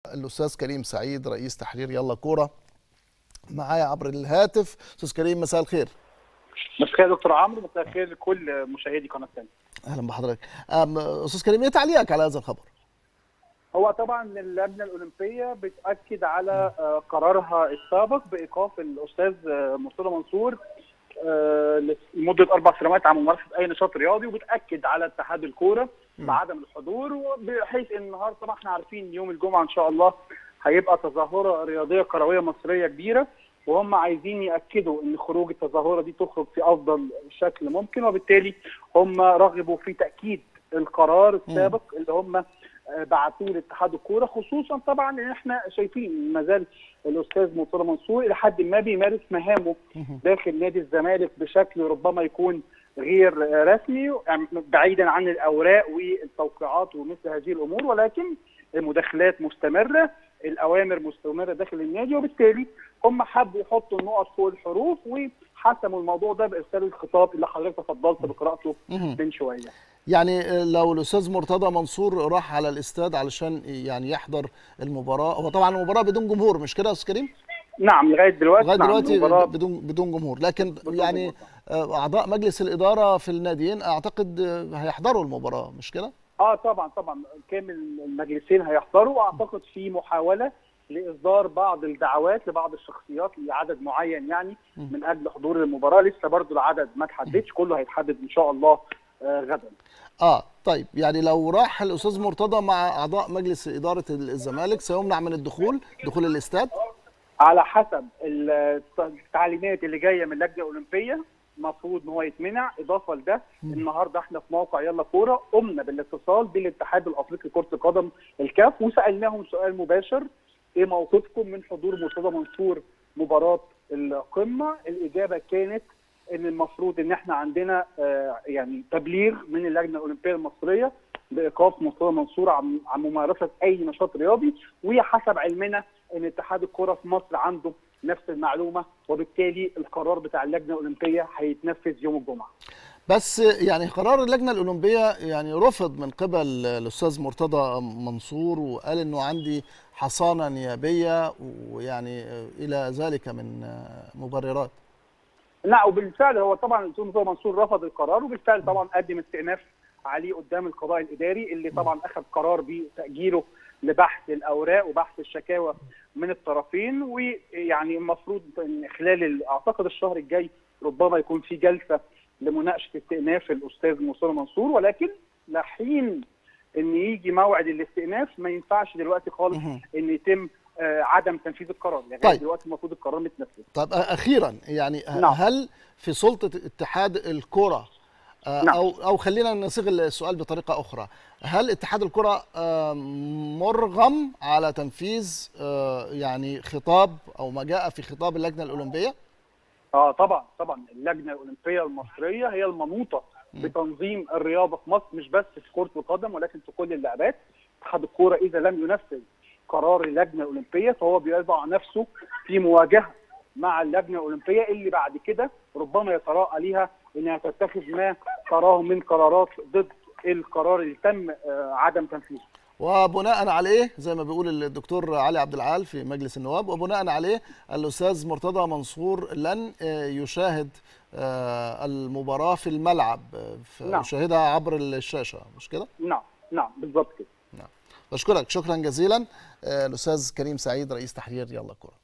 الأستاذ كريم سعيد رئيس تحرير يلا كورة معايا عبر الهاتف. أستاذ كريم مساء الخير. مساء الخير دكتور عمرو، مساء الخير لكل مشاهدي قناة تانية. أهلا بحضرتك. أستاذ كريم إيه تعليقك على هذا الخبر؟ هو طبعا اللجنة الأولمبية بتأكد على قرارها السابق بإيقاف الأستاذ مرتضى منصور لمدة 4 سنوات عن ممارسة أي نشاط رياضي، وبتأكد على اتحاد الكورة بعدم الحضور، بحيث إن النهارده طبعا احنا عارفين يوم الجمعة إن شاء الله هيبقى تظاهرة رياضية كروية مصرية كبيرة، وهم عايزين يأكدوا إن خروج التظاهرة دي تخرج في أفضل شكل ممكن، وبالتالي هم رغبوا في تأكيد القرار السابق اللي هم بعتوه لاتحاد الكوره، خصوصا طبعا ان احنا شايفين ما زال الاستاذ مرتضى منصور الى حد ما بيمارس مهامه داخل نادي الزمالك بشكل ربما يكون غير رسمي، بعيدا عن الاوراق والتوقيعات ومثل هذه الامور، ولكن المداخلات مستمره، الاوامر مستمره داخل النادي، وبالتالي هم حبوا يحطوا النقط فوق الحروف وحسموا الموضوع ده بارسال الخطاب اللي حضرتك تفضلت بقراءته من شويه. يعني لو الاستاذ مرتضى منصور راح على الاستاد علشان يعني يحضر المباراه، هو طبعا المباراه بدون جمهور مش كده يا استاذ كريم؟ نعم لغايه دلوقتي بدون جمهور، لكن يعني اعضاء مجلس الاداره في الناديين اعتقد هيحضروا المباراه مش كده؟ طبعا كامل المجلسين هيحضروا، واعتقد في محاوله لاصدار بعض الدعوات لبعض الشخصيات لعدد معين يعني من اجل حضور المباراه، لسه برضو العدد ما اتحددش، كله هيتحدد ان شاء الله غدا. طيب يعني لو راح الاستاذ مرتضى مع اعضاء مجلس اداره الزمالك سيمنع من دخول الاستاد؟ على حسب التعليمات اللي جايه من اللجنه الاولمبيه المفروض ان هو يتمنع. اضافه لده النهارده احنا في موقع يلا كوره قمنا بالاتصال بالاتحاد الافريقي لكره القدم الكاف، وسالناهم سؤال مباشر: ايه موقفكم من حضور مرتضى منصور مباراه القمه؟ الاجابه كانت ان المفروض ان احنا عندنا يعني تبليغ من اللجنه الاولمبيه المصريه بايقاف مرتضى منصور عن ممارسه اي نشاط رياضي، وحسب علمنا ان اتحاد الكره في مصر عنده نفس المعلومه، وبالتالي القرار بتاع اللجنه الاولمبيه هيتنفذ يوم الجمعه. بس يعني قرار اللجنه الاولمبيه يعني رفض من قبل الاستاذ مرتضى منصور، وقال انه عندي حصانه نيابيه ويعني الى ذلك من مبررات. لا، وبالفعل هو طبعا الاستاذ مرتضى منصور رفض القرار، وبالفعل طبعا قدم استئناف عليه قدام القضاء الاداري اللي طبعا اخذ قرار بتاجيله لبحث الاوراق وبحث الشكاوى من الطرفين، ويعني المفروض ان خلال اعتقد الشهر الجاي ربما يكون في جلسه لمناقشه استئناف الاستاذ مرتضى منصور، ولكن لحين ان يجي موعد الاستئناف ما ينفعش دلوقتي خالص ان يتم عدم تنفيذ القرار، يعني طيب. دلوقتي المفروض القرار متنفذ. طب اخيرا يعني هل في سلطه اتحاد الكره او خلينا نصيغ السؤال بطريقه اخرى، هل اتحاد الكره مرغم على تنفيذ يعني خطاب او ما جاء في خطاب اللجنه الاولمبيه؟ طبعا اللجنه الاولمبيه المصريه هي المنوطه بتنظيم الرياضه في مصر، مش بس في كره القدم ولكن في كل اللعبات. اتحاد الكره اذا لم ينفذ قرار اللجنه الاولمبيه فهو بيضع نفسه في مواجهه مع اللجنه الاولمبيه اللي بعد كده ربما يتراءى ليها انها تتخذ ما تراه من قرارات ضد القرار اللي تم عدم تنفيذه. وبناء عليه زي ما بيقول الدكتور علي عبد العال في مجلس النواب، وبناء عليه الاستاذ مرتضى منصور لن يشاهد المباراه في الملعب، يشاهدها عبر الشاشه مش كده؟ نعم بالظبط كده. بشكرك شكرا جزيلا الاستاذ كريم سعيد رئيس تحرير يلا كوره.